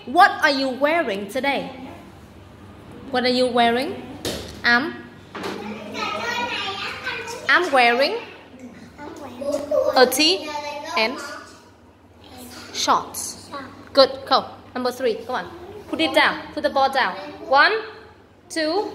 What are you wearing today? What are you wearing? I'm wearing a tee and shorts. Good. Go. Number 3. Come on. Put it down. Put the ball down. 1, 2.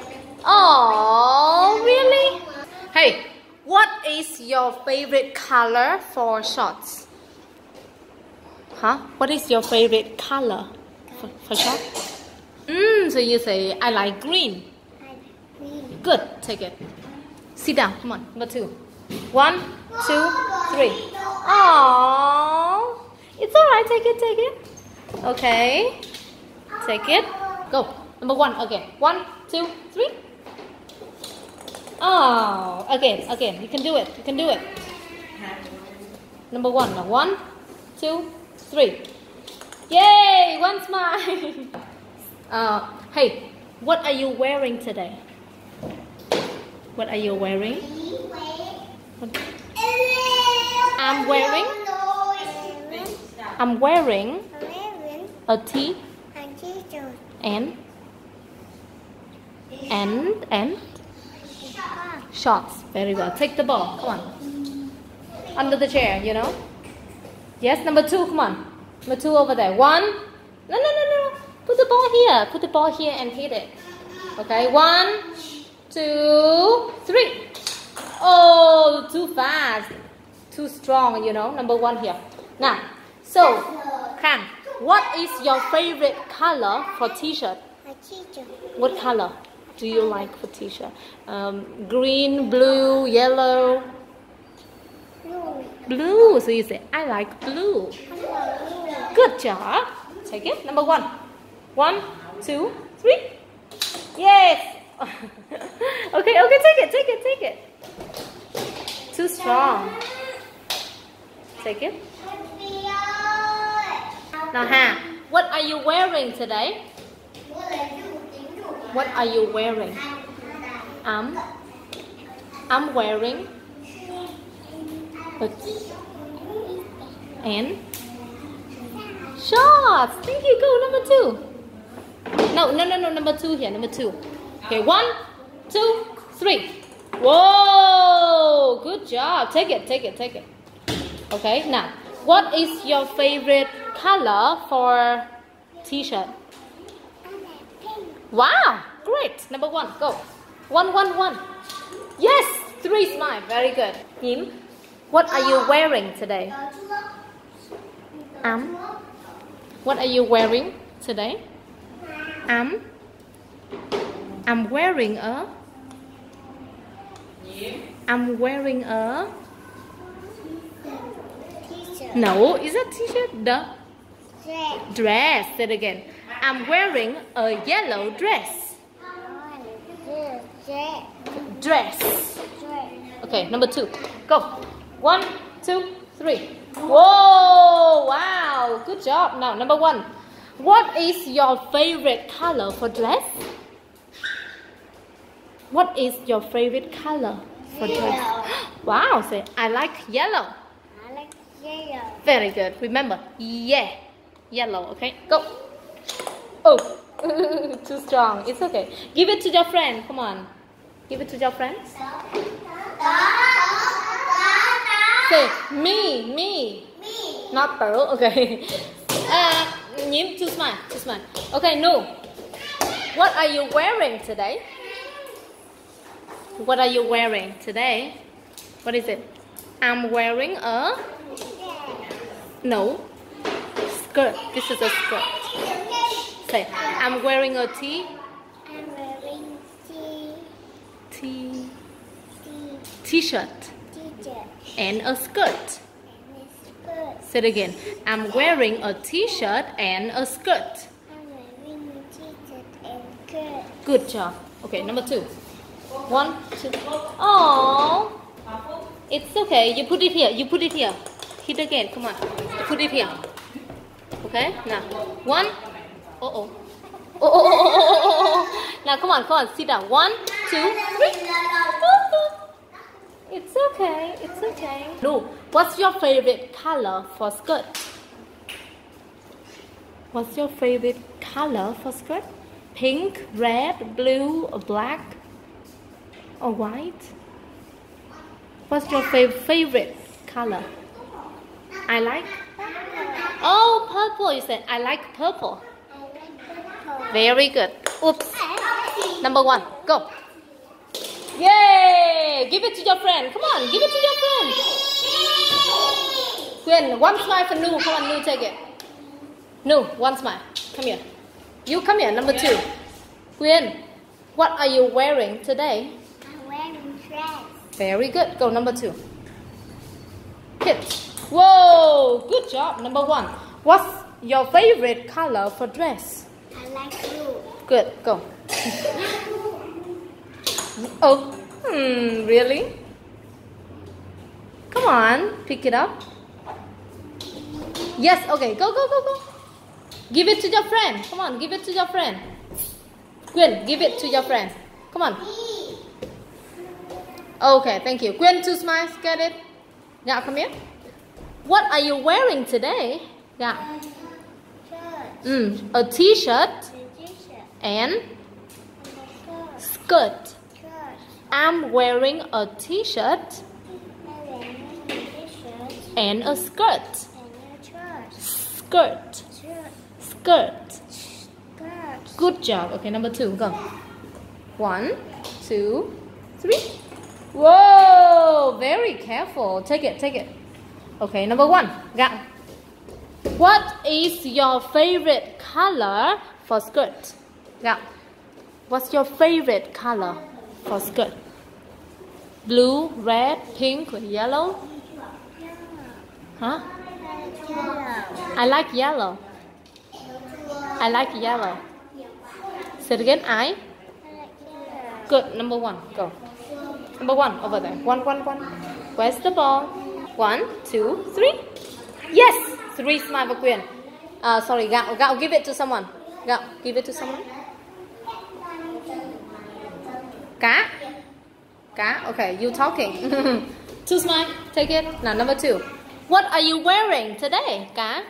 Oh, really? Hey, what is your favorite color for shorts? Huh? What is your favorite color for shorts? So you say, I like green. Good. Take it. Sit down. Come on. Number 2. 1, 2, 3. Oh, it's alright. Take it. Take it. Okay. Take it. Go. Number 1 again. 1, 2, 3. Oh, again. You can do it. You can do it. Number 1. Now 1, 2, 3. Yay! One smile. Hey, what are you wearing today? What are you wearing? I'm wearing a tee and shorts. Very well. Take the ball. Come on. Under the chair, you know. Yes, number 2. Come on. Number 2 over there. 1. No. Put the ball here. Put the ball here and hit it. Okay. 1, 2, 3. Oh, too fast. Too strong, you know. Number 1 here. Now, so, Khang, what is your favorite color for t-shirt? What color do you like for t-shirt? Green, blue, yellow? Blue. So you say, I like blue. Good job. Take it. Number 1. 1, 2, 3. Yes. Okay. Take it. Too strong. Take it. Now, Ha, what are you wearing today? What are you wearing? I'm wearing and shorts. Thank you. Go number 2. No. Number 2 here. Number 2. Okay. 1, 2, 3. Whoa! Good job. Take it. Okay. Now, what is your favorite color for t-shirt? Wow! Great. Number 1. Go. 1. Yes. 3 smile. Very good. Him. What are you wearing today? What are you wearing today? I'm wearing a No, is that t-shirt? The dress. Say it again. I'm wearing a yellow dress. Dress. Okay, number 2. Go. 1, 2, 3. Whoa! Wow! Good job. Now, number 1. What is your favorite color for dress? What is your favorite color for dress? Wow! Say, I like yellow. Very good. Remember, yeah, yellow. Okay, go. Oh, too strong. It's okay. Give it to your friend. Come on. Give it to your friends. Say me. Not tớ. Okay. Nhím, too smile. Okay, no. What are you wearing today? What are you wearing today? What is it? I'm wearing a skirt. This is a skirt. Say, I'm wearing a tee. T-shirt. And a skirt. Say it again. I'm wearing a t-shirt and a skirt. Good job. Okay, number 2. 1, 2. Oh, it's okay. You put it here. Hit again. Come on. You put it here. Okay. Now, 1. Oh. Now, come on. Sit down. 1, 2, 3. It's okay. No. What's your favorite color for skirt? What's your favorite color for skirt? Pink, red, blue, or black, or white? What's your favorite color? I like. Oh, purple. You said I like purple. Very good. Oops. Number 1. Go. Yay! Give it to your friend. Come on, give it to your friend. Quyên, one smile for Nu. Come on, Nu, take it. Nu, one smile. Come here. You come here, number 2. Quyên, what are you wearing today? I'm wearing dress. Very good. Go, number 2. Hit. Whoa, good job. Number 1. What's your favorite color for dress? I like blue. Good, go. Oh, really? Come on, pick it up. Yes, okay, go, go, go, go. Give it to your friend. Come on, give it to your friend. Quyên, give it to your friend. Come on. Okay, thank you. Quyên, 2 smiles, get it? Yeah, come here. What are you wearing today? Yeah. A t-shirt and skirt. I'm wearing a t-shirt and a skirt. Skirt. Skirt. Good job. Okay, number 2, go. 1, 2, 3. Whoa, very careful. Take it, take it. Okay, number 1, go. What is your favorite color for skirt? Go. What's your favorite color for skirt? Blue, red, pink, or yellow? Huh? I like yellow. I like yellow. Say it again. I? Good. Number 1. Go. Number 1 over there. 1, 1, 1. Where's the ball? 1, 2, 3. Yes. 3 smile for Quyên. Sorry, Gạo. Gạo, give it to someone. Gạo, give it to someone. Cá. Cá. Okay, you talking. 2 smile. Take it. Now number 2. What are you wearing today, Cá?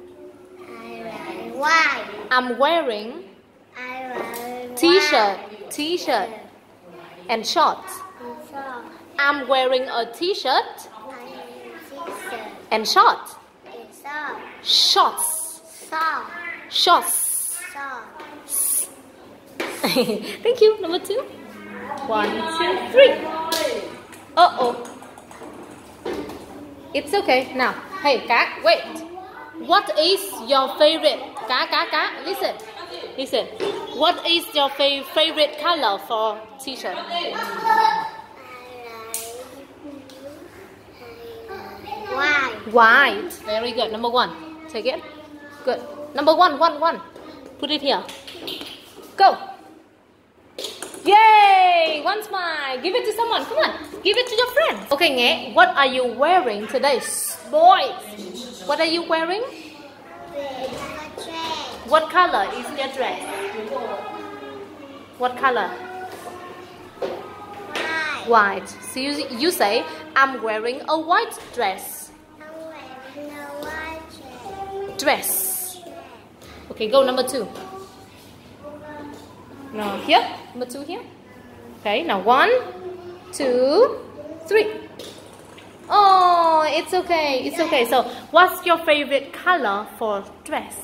White. I'm wearing t-shirt, t-shirt and shorts. I'm wearing a t-shirt and shorts. Shorts. Shorts. Thank you. Number 2. 1, 2, 3. Uh-oh. It's okay. Now, hey, Cá, wait. What is your favorite? Cá, listen. Listen. What is your favorite color for t-shirt? White. White. Very good. Number 1. Take it. Good. Number 1, 1, 1. Put it here. Go. Yay! 1 smile. Give it to someone. Come on. Give it to your friend. Okay, Nghe. What are you wearing today? Boys. What are you wearing? What color is your dress? What color? White. So you say, I'm wearing a white dress. I'm wearing a white Dress. Okay, go number 2. Now here. Number 2 here. Okay, now 1, 2, 3. Oh, it's okay. It's okay. So, what's your favorite color for dress?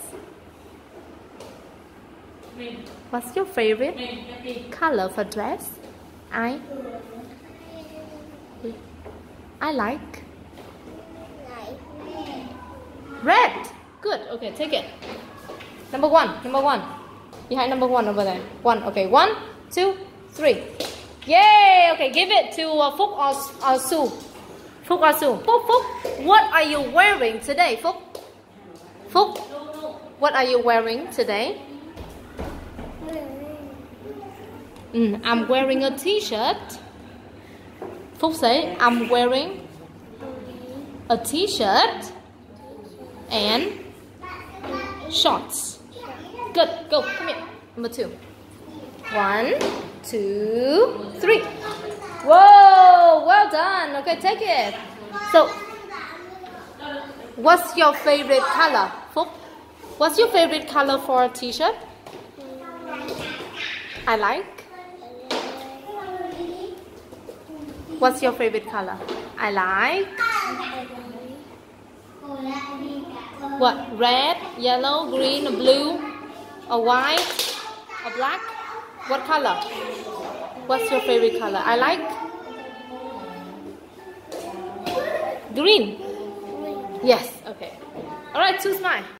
What's your favorite color for dress? I like red. Good. Okay, take it. Number 1. Number 1. Behind number 1 over there. 1. Okay, 1, 2, 3. Yay! Okay, give it to Phúc or Sue. Phúc or Sue. Phúc, what are you wearing today, Phúc? Phúc, what are you wearing today? I'm wearing a t-shirt. Phúc say, I'm wearing a t-shirt and shorts. Good, go, come here. Number 2. 1, 2, 3. Whoa, well done. Okay, take it. So, what's your favorite color, Phúc? What's your favorite color for a t-shirt? I like. What's your favorite color? I like. What? Red, yellow, green, or blue, or white, or black? What color? What's your favorite color? I like. Green. Yes. Okay. All right. Choose mine.